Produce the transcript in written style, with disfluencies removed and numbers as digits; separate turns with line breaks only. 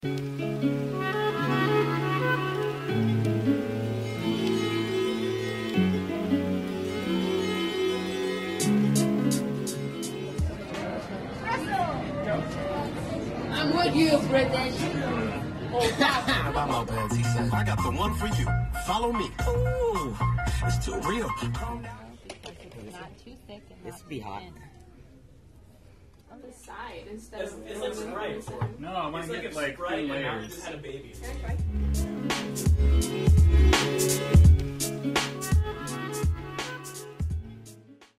I'm with you, British.
About my pants, he said. I got the one for you. Follow me. Ooh, it's too real.
Because it's not too thick and
This would be hot.
On the side instead of...
It's like Sprite.
No, I want to get like
Sprite
3
and now you
layers.
just had a baby.
Can I try?